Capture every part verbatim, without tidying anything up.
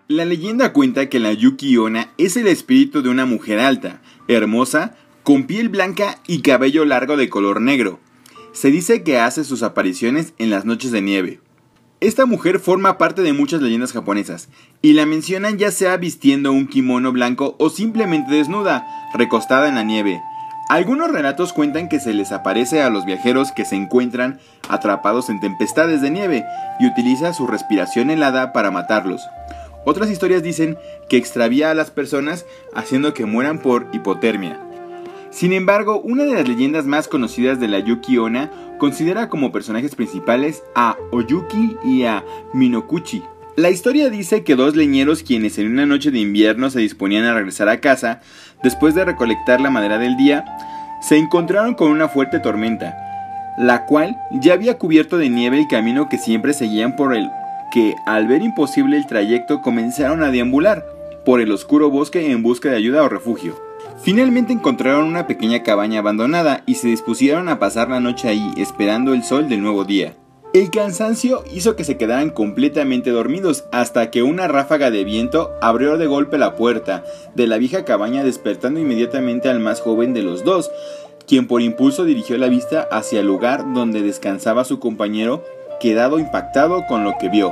La leyenda cuenta que la Yuki-onna es el espíritu de una mujer alta, hermosa, con piel blanca y cabello largo de color negro. Se dice que hace sus apariciones en las noches de nieve. Esta mujer forma parte de muchas leyendas japonesas, y la mencionan ya sea vistiendo un kimono blanco o simplemente desnuda, recostada en la nieve. Algunos relatos cuentan que se les aparece a los viajeros que se encuentran atrapados en tempestades de nieve y utiliza su respiración helada para matarlos. Otras historias dicen que extravía a las personas haciendo que mueran por hipotermia. Sin embargo, una de las leyendas más conocidas de la Yuki-onna considera como personajes principales a Oyuki y a Minoguchi. La historia dice que dos leñeros, quienes en una noche de invierno se disponían a regresar a casa después de recolectar la madera del día, se encontraron con una fuerte tormenta, la cual ya había cubierto de nieve el camino que siempre seguían, por el que al ver imposible el trayecto comenzaron a deambular por el oscuro bosque en busca de ayuda o refugio. Finalmente encontraron una pequeña cabaña abandonada y se dispusieron a pasar la noche ahí esperando el sol del nuevo día. El cansancio hizo que se quedaran completamente dormidos hasta que una ráfaga de viento abrió de golpe la puerta de la vieja cabaña, despertando inmediatamente al más joven de los dos, quien por impulso dirigió la vista hacia el lugar donde descansaba su compañero, quedado impactado con lo que vio.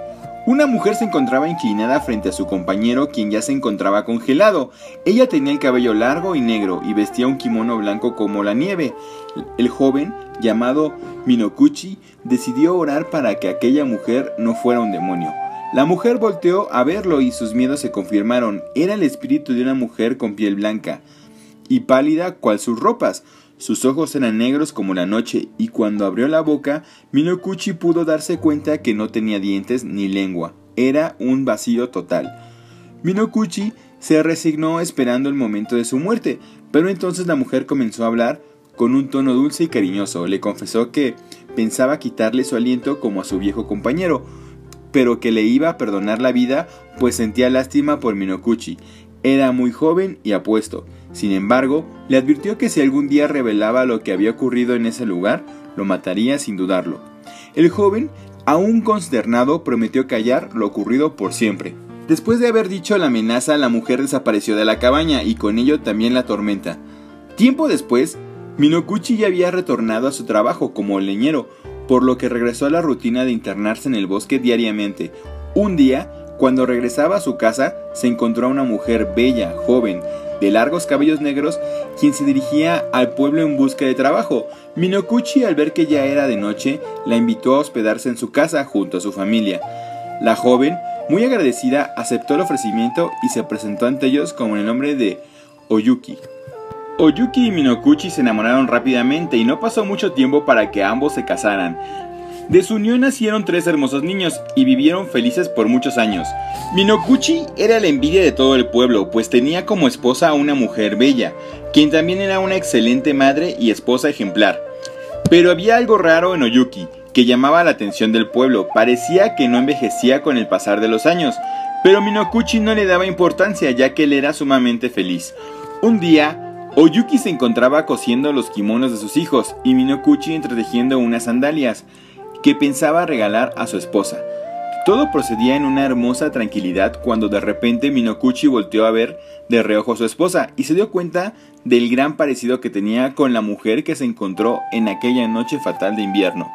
Una mujer se encontraba inclinada frente a su compañero, quien ya se encontraba congelado. Ella tenía el cabello largo y negro y vestía un kimono blanco como la nieve. El joven, llamado Minoguchi, decidió orar para que aquella mujer no fuera un demonio. La mujer volteó a verlo y sus miedos se confirmaron. Era el espíritu de una mujer con piel blanca y pálida cual sus ropas. Sus ojos eran negros como la noche, y cuando abrió la boca, Minoguchi pudo darse cuenta que no tenía dientes ni lengua. Era un vacío total. Minoguchi se resignó esperando el momento de su muerte, pero entonces la mujer comenzó a hablar con un tono dulce y cariñoso. Le confesó que pensaba quitarle su aliento como a su viejo compañero, pero que le iba a perdonar la vida, pues sentía lástima por Minoguchi. Era muy joven y apuesto. Sin embargo, le advirtió que si algún día revelaba lo que había ocurrido en ese lugar, lo mataría sin dudarlo. El joven, aún consternado, prometió callar lo ocurrido por siempre. Después de haber dicho la amenaza, la mujer desapareció de la cabaña y con ello también la tormenta. Tiempo después, Minoguchi ya había retornado a su trabajo como leñero, por lo que regresó a la rutina de internarse en el bosque diariamente. Un día, cuando regresaba a su casa, se encontró a una mujer bella, joven, de largos cabellos negros, quien se dirigía al pueblo en busca de trabajo. Minoguchi, al ver que ya era de noche, la invitó a hospedarse en su casa junto a su familia. La joven, muy agradecida, aceptó el ofrecimiento y se presentó ante ellos con el nombre de Oyuki. Oyuki y Minoguchi se enamoraron rápidamente y no pasó mucho tiempo para que ambos se casaran. De su unión nacieron tres hermosos niños y vivieron felices por muchos años. Minoguchi era la envidia de todo el pueblo, pues tenía como esposa a una mujer bella, quien también era una excelente madre y esposa ejemplar. Pero había algo raro en Oyuki, que llamaba la atención del pueblo. Parecía que no envejecía con el pasar de los años, pero Minoguchi no le daba importancia, ya que él era sumamente feliz. Un día, Oyuki se encontraba cosiendo los kimonos de sus hijos y Minoguchi entretejiendo unas sandalias que pensaba regalar a su esposa. Todo procedía en una hermosa tranquilidad cuando de repente Minoguchi volteó a ver de reojo a su esposa y se dio cuenta del gran parecido que tenía con la mujer que se encontró en aquella noche fatal de invierno.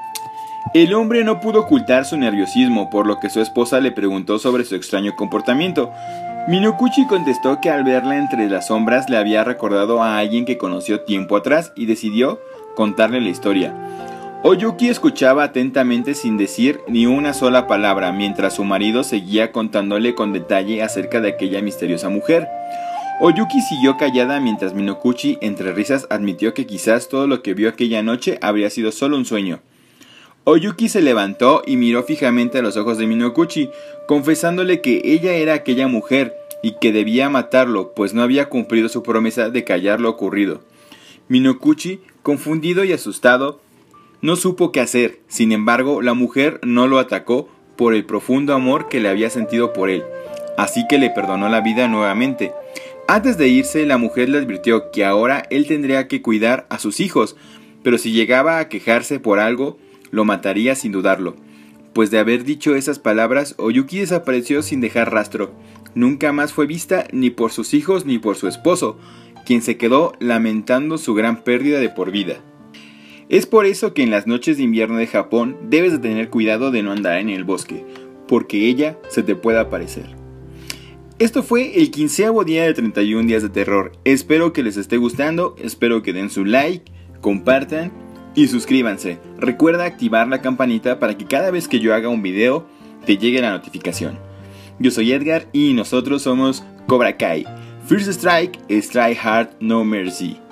El hombre no pudo ocultar su nerviosismo, por lo que su esposa le preguntó sobre su extraño comportamiento. Minoguchi contestó que al verla entre las sombras le había recordado a alguien que conoció tiempo atrás y decidió contarle la historia. Oyuki escuchaba atentamente sin decir ni una sola palabra, mientras su marido seguía contándole con detalle acerca de aquella misteriosa mujer. Oyuki siguió callada mientras Minoguchi, entre risas, admitió que quizás todo lo que vio aquella noche habría sido solo un sueño. Oyuki se levantó y miró fijamente a los ojos de Minoguchi, confesándole que ella era aquella mujer y que debía matarlo, pues no había cumplido su promesa de callar lo ocurrido. Minoguchi, confundido y asustado, no supo qué hacer. Sin embargo, la mujer no lo atacó por el profundo amor que le había sentido por él, así que le perdonó la vida nuevamente. Antes de irse, la mujer le advirtió que ahora él tendría que cuidar a sus hijos, pero si llegaba a quejarse por algo, lo mataría sin dudarlo. pues de haber dicho esas palabras, Oyuki desapareció sin dejar rastro. Nunca más fue vista ni por sus hijos ni por su esposo, quien se quedó lamentando su gran pérdida de por vida. Es por eso que en las noches de invierno de Japón debes de tener cuidado de no andar en el bosque, porque ella se te puede aparecer. Esto fue el quinceavo día de treinta y un días de terror. Espero que les esté gustando, espero que den su like, compartan y suscríbanse. Recuerda activar la campanita para que cada vez que yo haga un video te llegue la notificación. Yo soy Edgar y nosotros somos Cobra Kai. First Strike, Strike Hard, No Mercy.